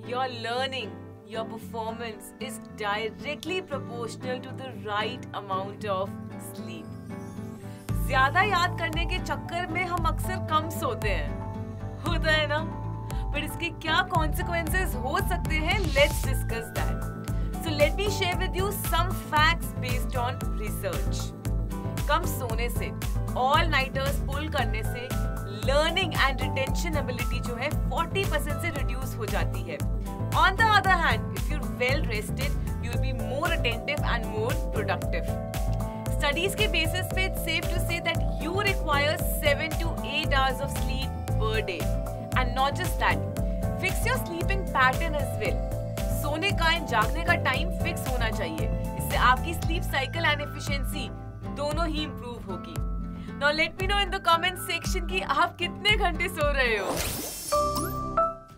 your learning, your performance is directly proportional to the right amount of sleep. ज्यादा याद करने के चक्कर में हम अक्सर कम सोते हैं, होता है ना? पर इसके क्या consequences हो सकते हैं? Let's discuss that. So let me share with you some facts based on research. कम सोने से, all nighters pull करने से learning and retention ability जो है 40% से reduce हो जाती है. On the other hand, if you're well rested, you'll be more attentive and more productive. Studies के basis पे it's safe to say that you require 7 to 8 hours of sleep per day. And not just that, fix your sleeping pattern as well. सोने का and जागने का time fix होना चाहिए. इससे आपकी sleep cycle and efficiency दोनों ही improve होगी. Now let me know in the comment section कि आप कितने घंटे सो रहे हो.